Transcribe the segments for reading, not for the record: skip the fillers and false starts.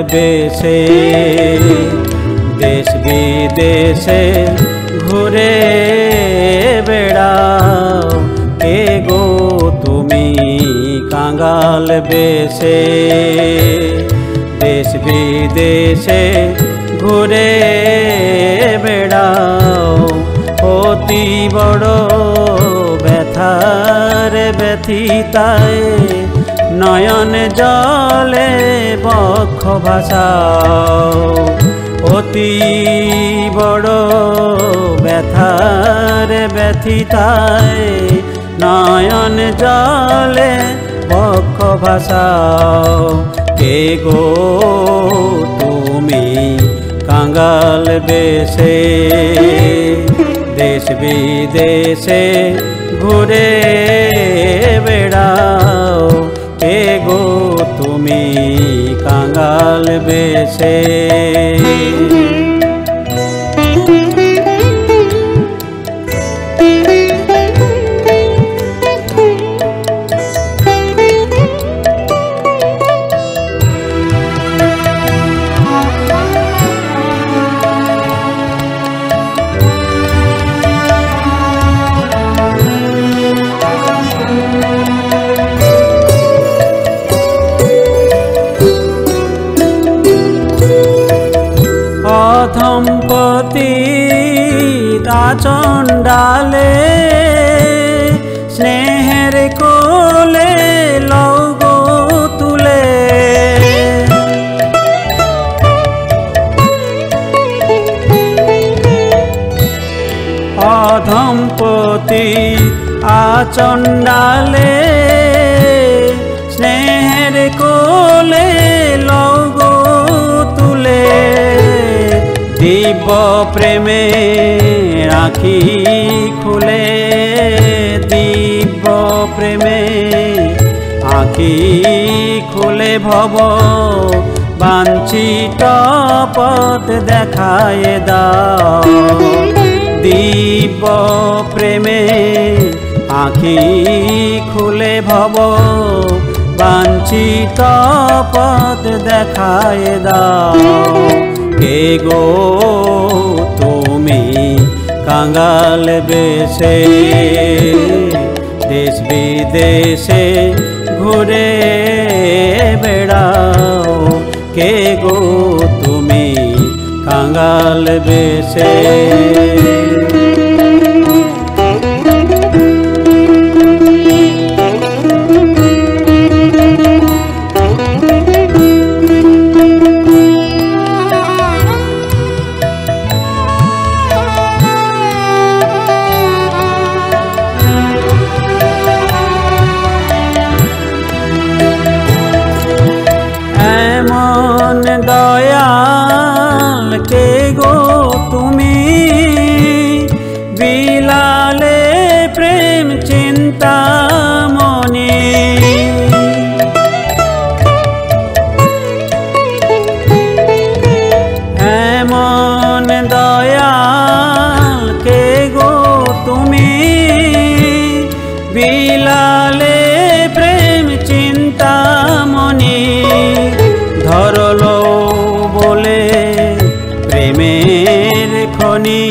বেশে দেশ বিদেশে ঘুরে বেড়াও কে গো তুমি কাঙাল বেশে দেশ বিদেশে ঘুরে বেড়াও অতি বড় ব্যথার ব্যথিতায় নয়ন জলে বক্ষ ভাসাও অতি বড় ব্যথার ব্যথিতায় নয়ন জলে বক্ষ ভাসাও কে গো তুমি কাঙাল বেশে দেশ বিদেশে ঘুরে বেড়াও কে গো তুমি কাঙাল বেশে অধমপতি চণ্ডালে স্নেহের কোলে লৌগো তুলে অধমপতি আচণ্ডালে স্নেহের কোলে লৌগো তুলে দিব্য প্রেমে আঁখি খুলে দিব্য প্রেমে আঁখি খুলে ভব বাঞ্ছিত পথ দেখায় দাও দিব্য প্রেমে আঁখি খুলে ভব বাঞ্ছিত পথ দেখায় দাও কে গো তুমি কাঙাল বেশে দেশ বিদেশে ঘুরে বেড়াও কে গো তুমি কাঙাল বেশে দয়াল কে গো তুমি বিলালে প্রেম চিন্তামণি এমন দয়াল কে গো তুমি বিলালে প্রেম চিন্তামণি ধরলো বলে প্রেমের খনি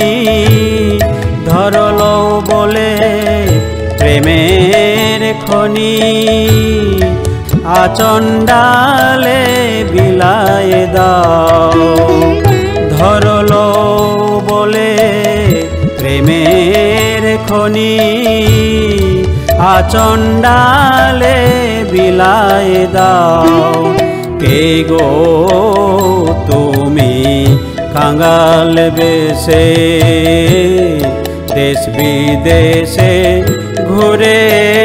ধরলো বলে প্রেমের খনি আচণ্ডালে বিলায় দাও ধরলো বলে প্রেমের খনি আচণ্ডালে বিলায় দাও কে গো তুমি কাঙাল বেশে দেশ বিদেশে ঘুরে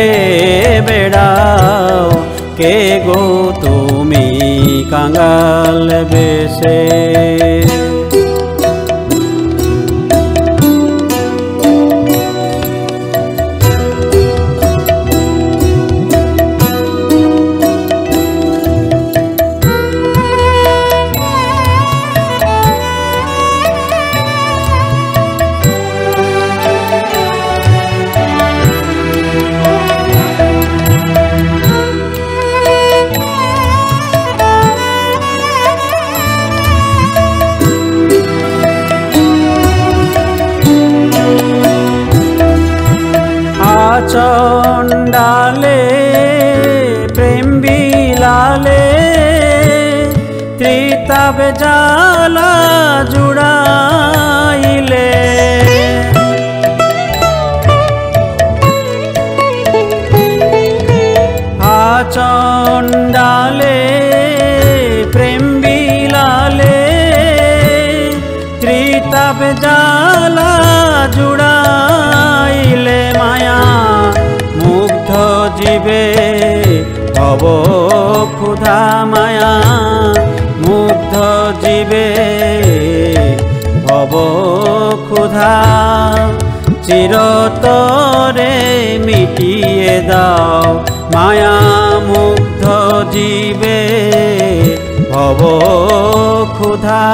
বেড়াও কে গো তুমি কাঙাল বেশে চণ্ডালে প্রেম বিলালে ত্রিতাব জ্বালা জুড়াইলে চণ্ডালে প্রেম বিলালে ত্রিতাব জ্বালা জুড়াইলে মায়া মুগ্ধ জীবে ভব ক্ষুধা মায়া মুগ্ধ জীবে ভব ক্ষুধা চিরতরে মিটিয়ে দাও মায়া মুগ্ধ জীবে ভব ক্ষুধা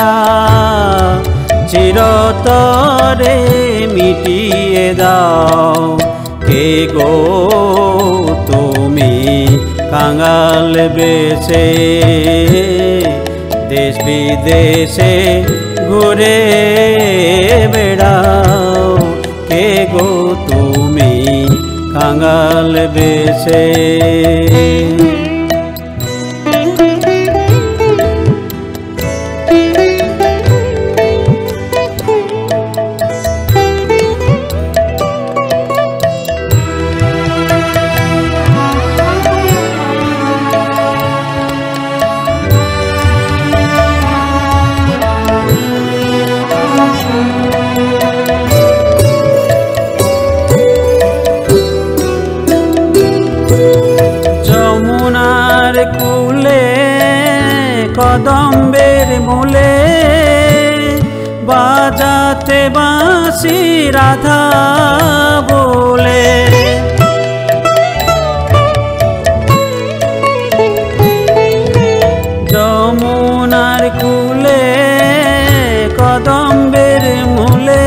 চিরতরে মিটিয়ে দাও কে গো তুমি কাঙাল বেশে দেশ বিদেশে ঘুরে বেড়াও কে গো তুমি কাঙাল বেশে কুলে কদম্বের মূলে বাজাতে বাঁশি রাধা বলে যমুনার কুলে কদম্বের মূলে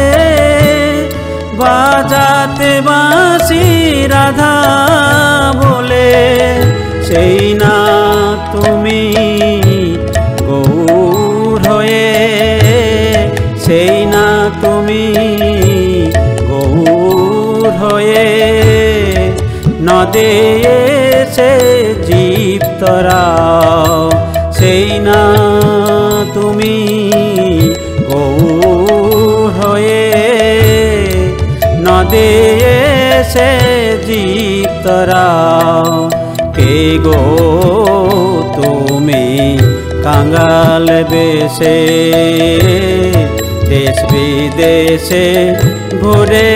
বাজাতে বাঁশি রাধা বলে সেই না তুমি গৌর হয়ে সেই না তুমি গৌর হয়ে নদে সে জীব তরাও সেই না তুমি গৌর হয়ে নদে সে জীব তরাও কে গো তুমি কাঙাল বেশে দেশ বিদেশে ঘুরে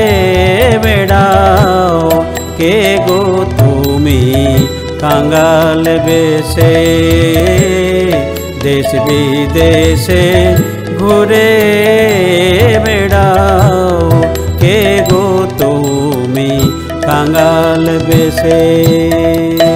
বেড়াও কে গো তুমি কাঙাল বেশে দেশ বিদেশে ঘুরে বেড়াও কে গো তুমি কাঙাল বেশে।